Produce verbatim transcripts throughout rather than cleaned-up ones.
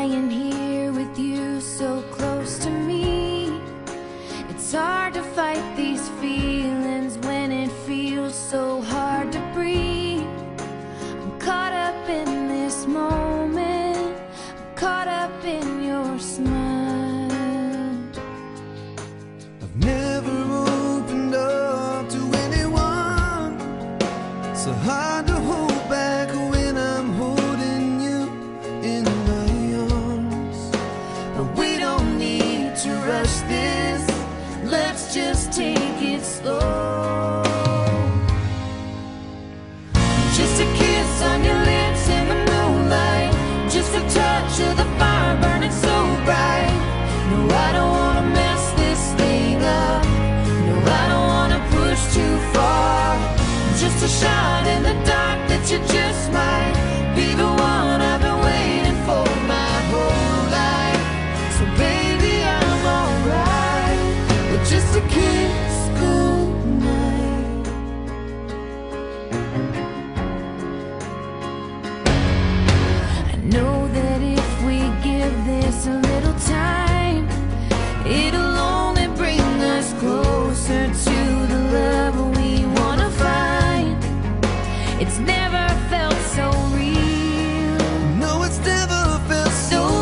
lying here with you so close to me. It's hard to fight these feelings when it feels so hard to breathe. I'm caught up in this moment, I'm caught up in your smile. I've never opened up to anyone, so hard to hold back when I'm holding you in my arms. But we don't need to rush this, let's just take it slow. Just a kiss on your lips in the moonlight, just a touch of the fire burning so bright. No, I don't wanna mess this thing up, no, I don't wanna push too far. Just a shot in the dark that you just might be the one I've been waiting for my whole life. So baby, I'm alright with just a kiss goodnight. I know that if we give this a little time, it'll only bring us closer to the love we wanna find. It's never felt so real, No, it's never felt so so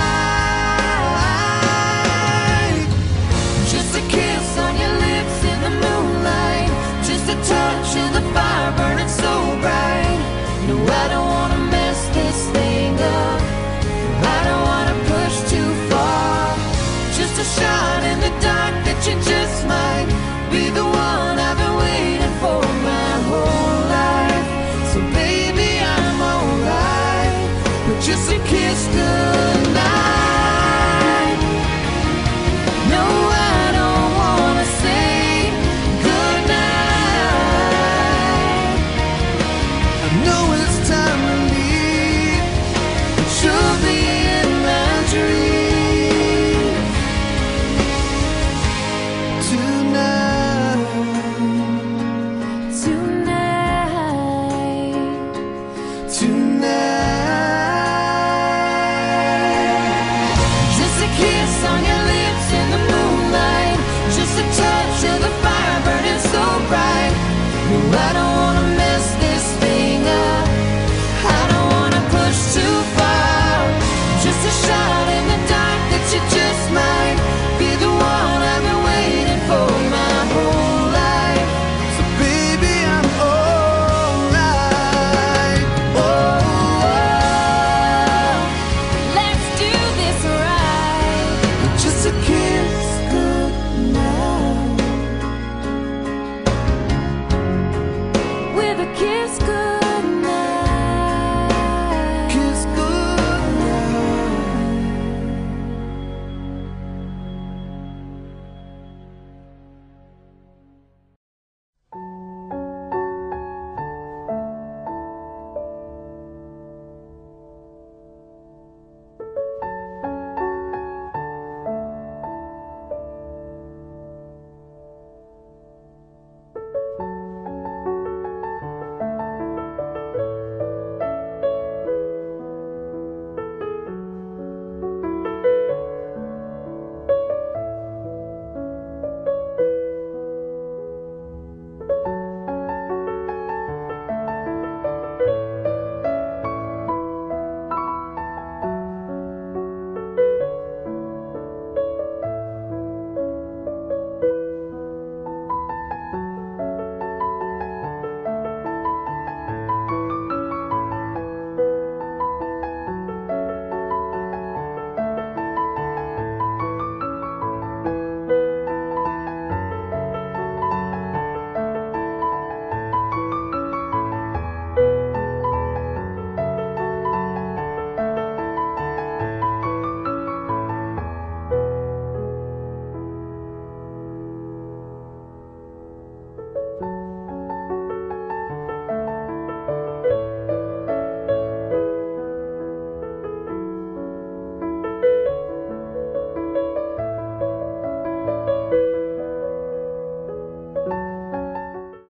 right. Just a kiss on your lips in the moonlight, just a touch of the fire burning so bright. No, I don't wanna mess this thing up, I don't wanna push too far. Just a shot in the dark that you just might be the one I've been waiting for my whole life. So baby, I'm alright with just a kiss good.